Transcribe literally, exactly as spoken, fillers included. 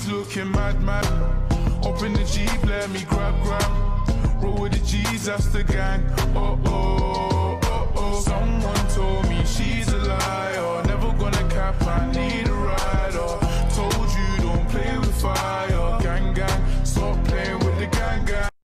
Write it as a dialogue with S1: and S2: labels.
S1: she's looking mad, mad. Open the Jeep, let me grab, grab. Roll with the G's, that's the gang. Oh, oh, oh, oh. Someone told me she's a liar, never gonna cap my